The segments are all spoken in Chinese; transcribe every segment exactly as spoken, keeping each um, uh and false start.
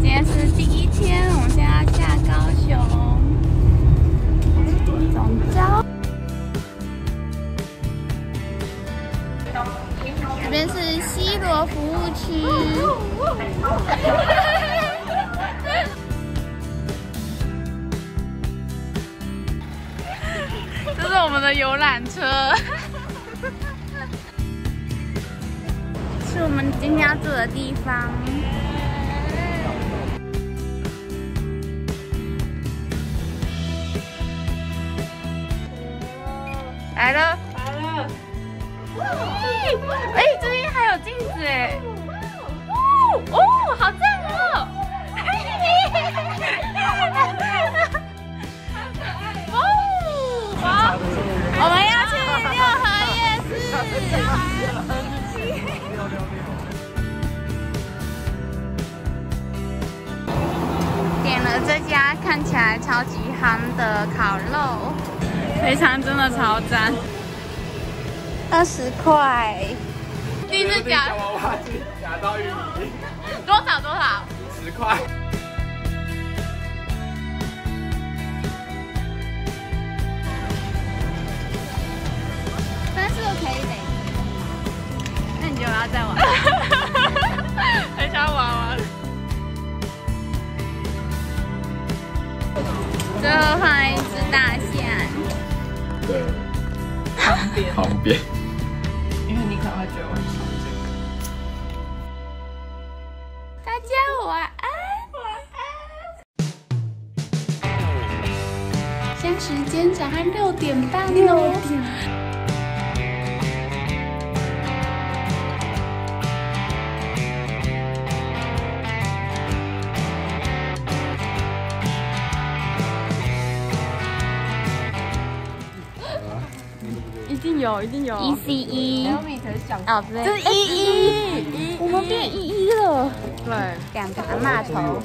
今天是第一天，我们现在要下高雄总招。这边是西螺服务区。这是我们的游览车。是我们今天要住的地方。来了，来了！哎，这边还有镜子哎！哦哦，好赞哦！哦，好，我们要去六合夜市。点了这家看起来超级夯的烤肉，非常真的超赞，二十块。第一次夹娃娃机夹到玉米， 多少多少？ 十块。 三十个可以累积，那你觉得我要再玩？很想玩玩。最后放了一只大象。 对，旁边。旁边。因为你可能会觉得我很吵这个。 大家晚安。晚安。现在时间早上六点半六点。一定有，一定有。一 C 一，哦，对，这是一一，我们变一一了。对，两个阿嬷头。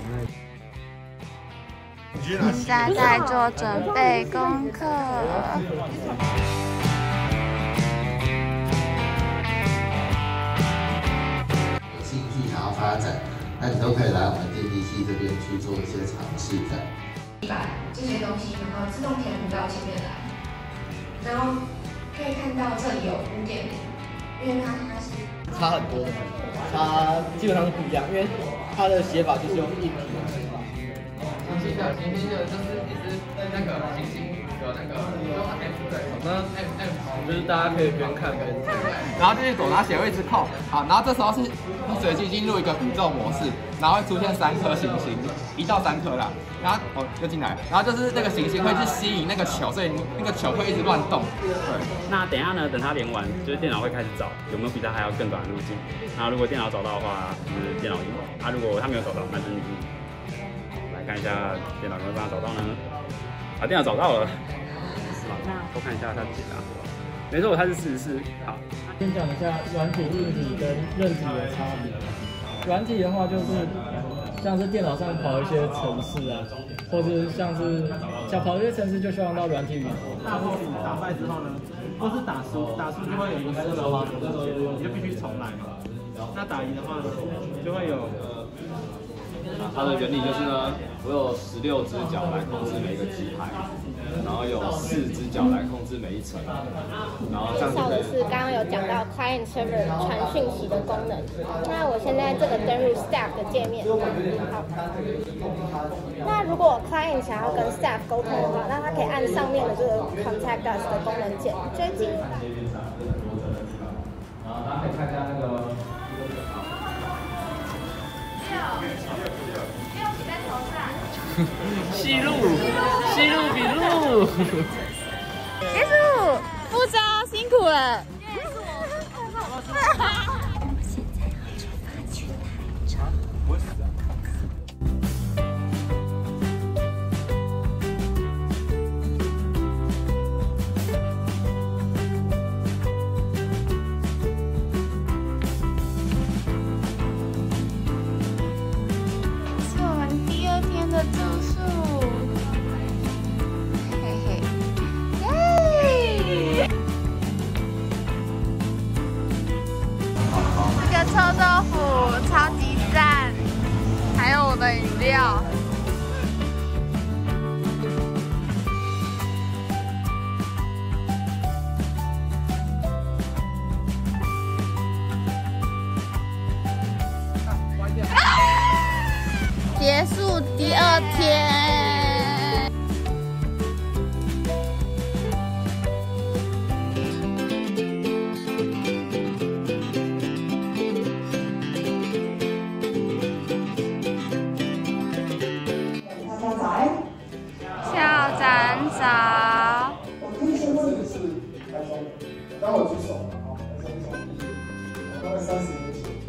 现在在做准备功课。 有兴趣想要发展，那你都可以来我们电机系这边去做一些尝试的。 把这些东西，然后自动填补到前面来，然后。可以看到这里有五点零，因为它它是差很多的，它基本上是不一样，因为它的写法就是用硬体的写法。 行星的行星的就是也是那个行星有那个 F 对，那 M M 就是大家可以边看边听， 然后就是左拿写位置扣，好，然后这时候是你随机进入一个宇宙模式，然后会出现三颗行星，一到三颗啦。然后哦，又进来，然后就是那个行星会去吸引那个球，所以那个球会一直乱动。对。 那等一下呢？等它连完，就是电脑会开始找有没有比它还要更短的路径。那如果电脑找到的话，就是电脑赢。啊，如果它没有找到，那就是你赢。来看一下电脑有没有办法找到呢？啊，电脑找到了。好，那偷看一下它的解答。没错，它是四十四。好， 先讲一下软体、硬体跟韧体的差别。软体的话就是。像是电脑上跑一些程式啊，或是像是想跑一些程式，就需要用到软体语言。像是打败之后呢，或是打输，打输就会有一个输的话，你就必须重来嘛。那打赢的话呢，就会有。 它的原理就是呢，我有十六只脚来控制每一个机台，然后有四只脚来控制每一层，然后这样就可以。 介绍的是刚刚有讲到 client server 传讯息的功能。那我现在这个登入 staff 的界面，好。那如果 client 想要跟 staff 沟通的话，那他可以按上面的这个 contact us 的功能键追踪。 然后大家可以看一下那个。 吸入，吸入笔录。 结束，副招辛苦了。我们现在要出发去台中。是我们第二天的住宿。 的饮料。结束第二天。 校长早。 我可以先问的是台中，刚我举手了，好，台中从第一，大概三十年前。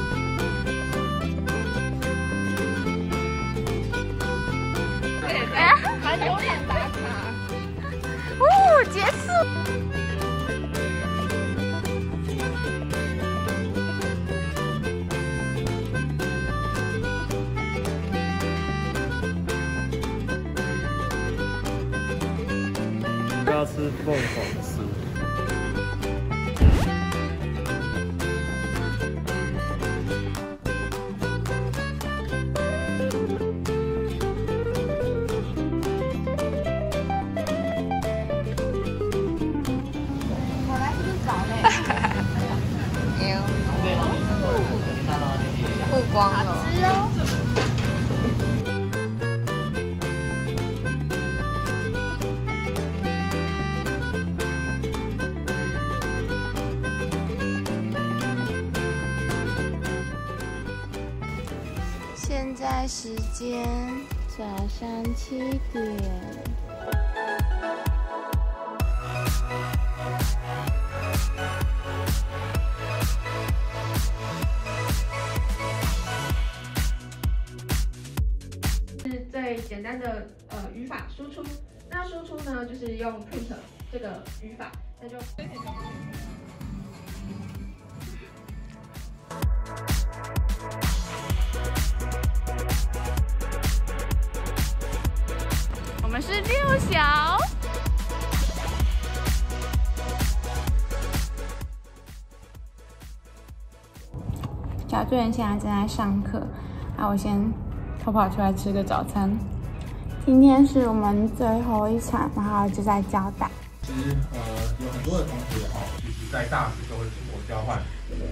哎呀，还有点打卡。哦，结束。 要吃凤凰酥。 我来去找嘞。 曝光了。 好吃哦。 现在时间早上七点。 是最简单的呃语法输出。那输出呢，就是用 print 这个语法，那就。 我们是六小。小队员现在正在上课，那我先偷跑出来吃个早餐。今天是我们最后一场，然后就在交代。 其实呃，有很多的同学哈，其实在大学都会出国交换。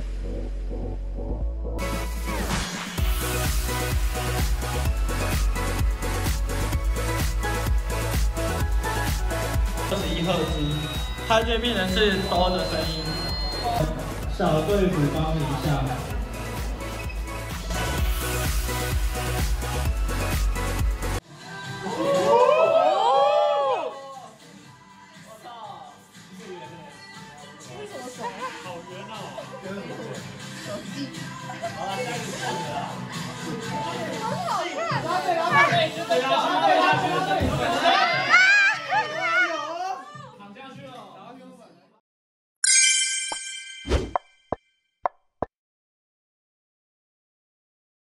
二十一赫兹，它这变成是哆的声音。小队补帮一下。 好好看。